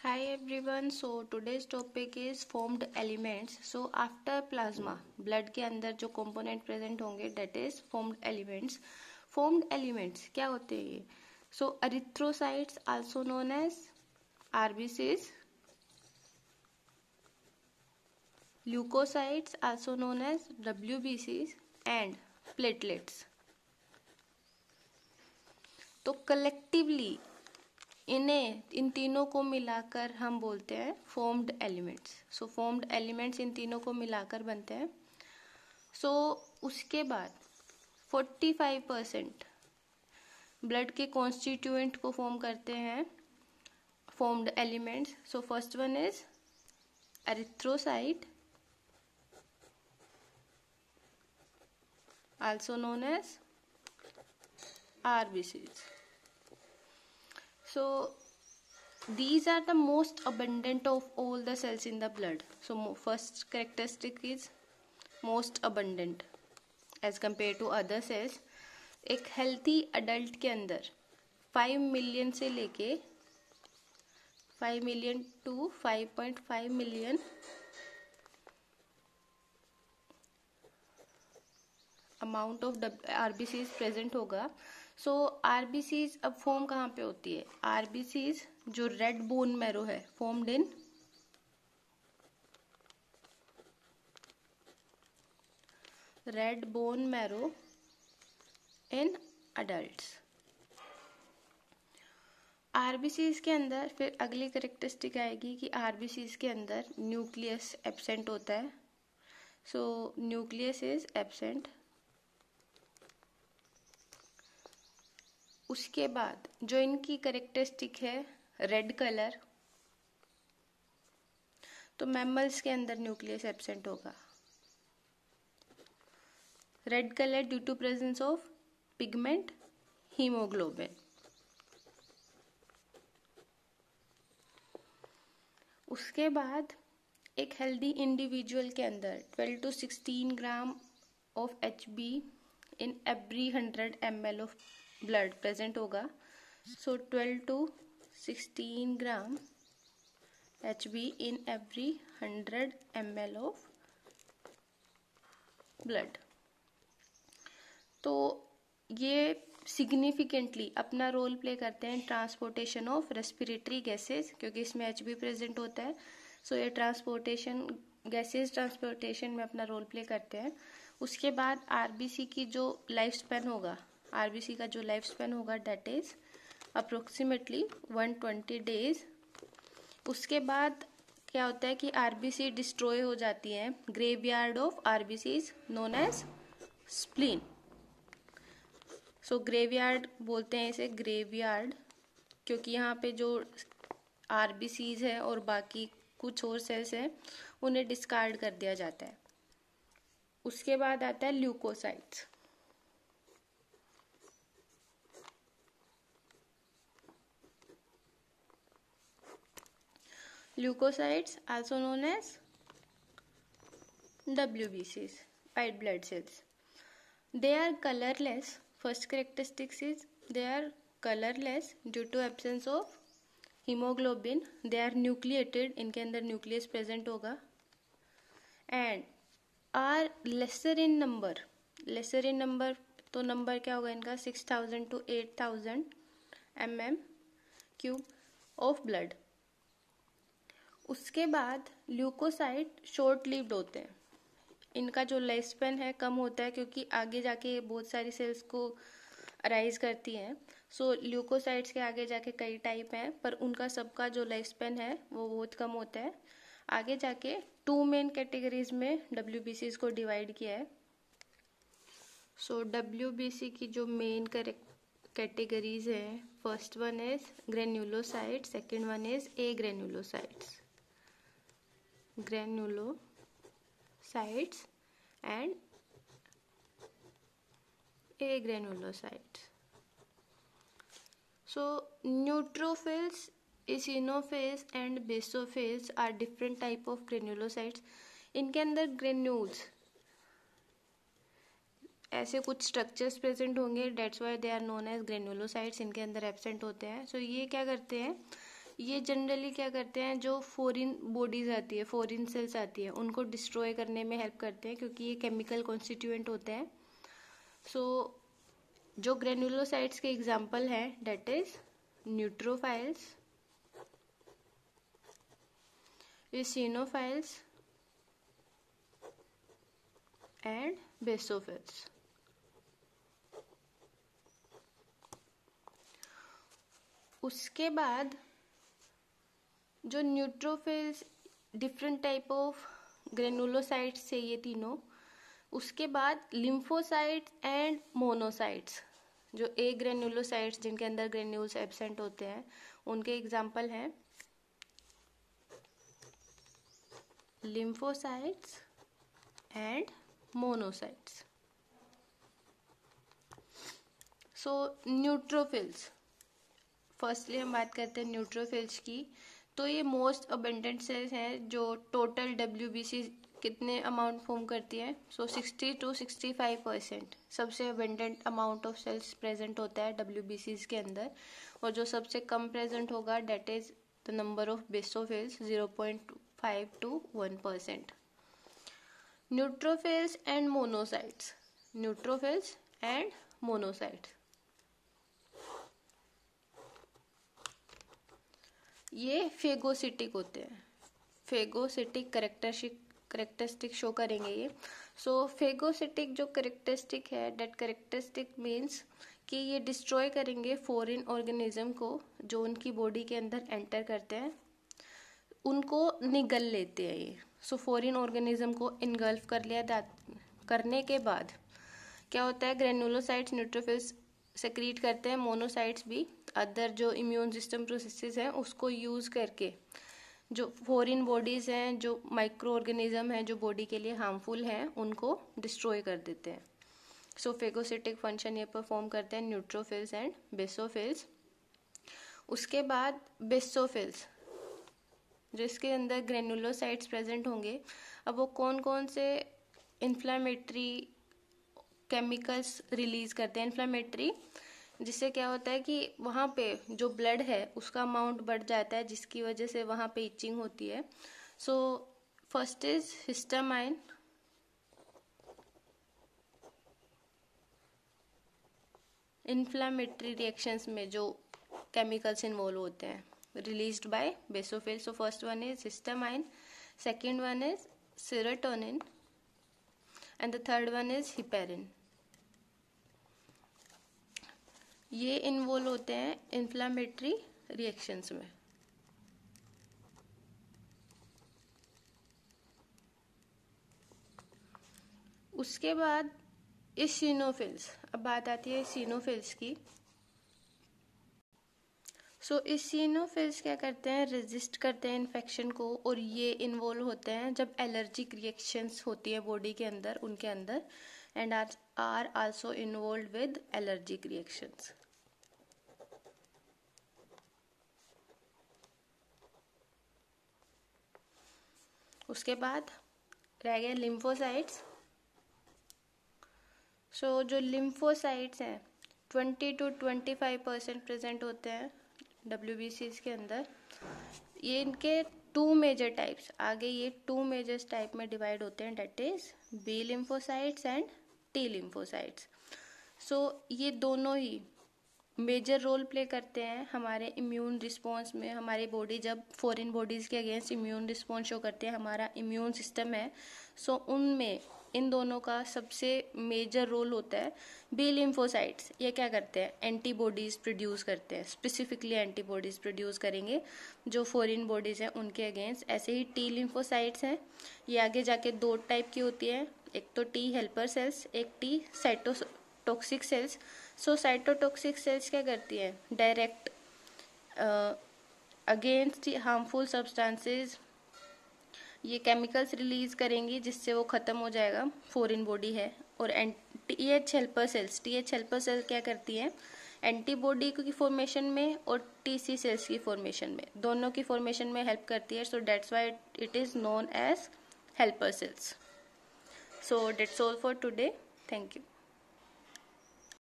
Hi everyone. So today's topic is formed elements. So after plasma, blood के अंदर जो component present होंगे that is formed elements. Formed elements क्या होते हैं ये? So erythrocytes also known as RBCs, leukocytes also known as WBCs and platelets. तो collectively इन तीनों को मिलाकर हम बोलते हैं formed elements. So formed elements इन तीनों को मिलाकर बनते हैं. सो उसके बाद 45% ब्लड के कॉन्स्टिट्यूएंट को फॉर्म करते हैं formed elements. So first one is erythrocyte also known as RBCs. So these are the most abundant of all the cells in the blood. So first characteristic is most abundant as compared to other cells. एक healthy adult के अंदर 5 million से लेके 5 million to 5.5 million amount of RBCs present होगा. So RBCs अब form कहाँ पे होती है? RBCs जो रेड बोन मैरो है formed in red bone marrow in adults. RBCs के अंदर फिर अगली करेक्टरिस्टिक आएगी कि RBCs के अंदर न्यूक्लियस एब्सेंट होता है. So nucleus is absent. उसके बाद जो इनकी करेक्टरिस्टिक है रेड कलर, तो मैमल्स के अंदर न्यूक्लियस एब्सेंट होगा. Red colour due to presence of pigment haemoglobin. उसके बाद एक हेल्दी इंडिविजुअल के अंदर 12 to 16 gram of HB in every 100 ml of blood present होगा. So 12 to 16 gram HB in every 100 ml of blood. तो ये significantly अपना रोल प्ले करते हैं ट्रांसपोर्टेशन ऑफ रेस्पिरेटरी गैसेस, क्योंकि इसमें HB प्रेजेंट होता है. सो ये ट्रांसपोर्टेशन गैसेस ट्रांसपोर्टेशन में अपना रोल प्ले करते हैं. उसके बाद RBC की जो लाइफ स्पैन होगा, RBC का जो लाइफ स्पैन होगा डेट इज अप्रोक्सीमेटली 120 days. उसके बाद क्या होता है कि RBC डिस्ट्रॉय हो जाती है. Graveyard of RBCs known as spleen. So graveyard बोलते हैं इसे ग्रेवयार्ड, क्योंकि यहाँ पे जो RBCs है और बाकी कुछ और सेल्स हैं उन्हें डिस्कार्ड कर दिया जाता है. उसके बाद आता है leukocytes. Leukocytes also known as WBCs, white blood cells. They are colorless. First characteristic is they are colorless due to absence of hemoglobin. They are nucleated. इनके अंदर न्यूक्लियस प्रेजेंट होगा. And are lesser in number. Lesser in number तो number क्या होगा इनका 6000 to 8000 mm³ of blood. उसके बाद leucocyte short lived होते हैं. इनका जो लाइफ स्पैन है कम होता है, क्योंकि आगे जाके बहुत सारी सेल्स को अराइज करती हैं. सो ल्यूकोसाइट्स के आगे जाके कई टाइप हैं, पर उनका सबका जो लाइफ स्पैन है वो बहुत कम होता है. आगे जाके 2 मेन कैटेगरीज में WBCs को डिवाइड किया है. सो WBC की जो मेन कैटेगरीज हैं, first one is granulocyte, second one is agranulocytes. Granulocytes and agranulocytes. So neutrophils, eosinophils and basophils are different type of granulocytes. इनके अंदर ग्रेन्यूल्स ऐसे कुछ स्ट्रक्चर्स प्रेजेंट होंगे, that's why they are known as granulocytes. इनके अंदर absent होते हैं. सो ये क्या करते हैं, ये जनरली क्या करते हैं, जो फॉरिन बॉडीज आती है, फॉरिन सेल्स आती है, उनको डिस्ट्रॉय करने में हेल्प करते हैं, क्योंकि ये केमिकल कॉन्स्टिट्यूएंट होते हैं। सो जो ग्रेनुलोसाइट्स के एग्जाम्पल हैं, that is neutrophils, eosinophils and basophils. उसके बाद जो neutrophils, different type of granulocytes से ये तीनों। उसके बाद लिम्फोसाइट्स एंड मोनोसाइट्स, जो ए ग्रेनुलोसाइट्स जिनके अंदर ग्रेन्यूल्स एब्सेंट होते हैं, उनके एग्जाम्पल हैं lymphocytes and monocytes. So neutrophils, firstly हम बात करते हैं न्यूट्रोफिल्स की। तो ये मोस्ट अबेंडेंट सेल्स हैं जो टोटल WBC कितने अमाउंट फॉर्म करती है। सो 60 to 65% सबसे abundant amount of cells present होता है WBCs के अंदर। और जो सबसे कम प्रेजेंट होगा, that is the number of basophils, 0.5 to 1%. Neutrophils and monocytes. Neutrophils and monocytes. ये फेगोसिटिक होते हैं। फेगोसिटिक करेक्टरिस्टिक शो करेंगे ये। सो फेगोसिटिक जो करेक्टरिस्टिक है, डेट करेक्टरिस्टिक मीन्स कि ये डिस्ट्रॉय करेंगे फॉरेन ऑर्गेनिज्म को जो उनकी बॉडी के अंदर एंटर करते हैं, उनको निगल लेते हैं ये। सो फॉरेन ऑर्गेनिज्म को इनगल्फ कर लिया करने के बाद क्या होता है, ग्रेनुलोसाइट्स न्यूट्रोफिल्स सेक्रीट करते हैं, मोनोसाइट्स भी अदर जो इम्यून सिस्टम प्रोसेसेस हैं उसको यूज करके जो फॉरेन बॉडीज हैं, जो माइक्रो ऑर्गेनिज्म हैं जो बॉडी के लिए हार्मफुल हैं, उनको डिस्ट्रॉय कर देते हैं। सो फेगोसिटिक फंक्शन ये परफॉर्म करते हैं न्यूट्रोफिल्स एंड बेसोफिल्स। उसके बाद बेसोफिल्स जिसके अंदर ग्रेनुलोसाइट्स प्रेजेंट होंगे। अब वो कौन कौन से इन्फ्लामेटरी केमिकल्स रिलीज करते हैं, इन्फ्लामेटरी, जिससे क्या होता है कि वहाँ पे जो ब्लड है उसका अमाउंट बढ़ जाता है, जिसकी वजह से वहाँ पे इचिंग होती है। So first is histamine, inflammatory reactions में जो केमिकल्स इन्वॉल्व होते हैं, released by basophil. So first one is histamine, second one is serotonin, and the third one is heparin. ये इन्वॉल्व होते हैं इन्फ्लामेटरी रिएक्शंस में। उसके बाद इसिनोफिल्स, अब बात आती है इसिनोफिल्स की। सो इसिनोफिल्स क्या करते हैं, रेजिस्ट करते हैं इन्फेक्शन को, और ये इन्वॉल्व होते हैं जब एलर्जिक रिएक्शंस होती है बॉडी के अंदर, उनके अंदर, and are also involve with allergic reactions. उसके बाद रह गए लिम्फोसाइट्स। सो जो लिम्फोसाइट्स हैं 20 to 25% प्रेजेंट होते हैं WBCs के अंदर। ये इनके 2 मेजर टाइप्स, आगे ये 2 मेजर टाइप में डिवाइड होते हैं, that is B lymphocytes and T lymphocytes. So ये दोनों ही मेजर रोल प्ले करते हैं हमारे इम्यून रिस्पॉन्स में। हमारी बॉडी जब फॉरेन बॉडीज के अगेंस्ट इम्यून रिस्पॉन्स शो करती है, हमारा इम्यून सिस्टम है, सो उनमें इन दोनों का सबसे मेजर रोल होता है। बी लिम्फोसाइट्स ये क्या करते हैं, एंटीबॉडीज प्रोड्यूस करते हैं, स्पेसिफिकली एंटीबॉडीज प्रोड्यूस करेंगे जो फॉरेन बॉडीज हैं उनके अगेंस्ट। ऐसे ही टी लिम्फोसाइट्स हैं, ये आगे जाके 2 टाइप की होती है, एक तो टी हेल्पर सेल्स, एक T cytotoxic cells. So cytotoxic cells क्या करती है, डायरेक्ट अगेंस्ट हार्मफुल सब्सटेंसेस ये केमिकल्स रिलीज करेंगी, जिससे वो खत्म हो जाएगा, फॉरेन बॉडी है। और TH हेल्पर सेल्स क्या करती है, एंटीबॉडी की फॉर्मेशन में और TC सेल्स की फॉर्मेशन में, दोनों की फॉर्मेशन में हेल्प करती है। So that's why it is known as helper cells. So that's all for today, thank you.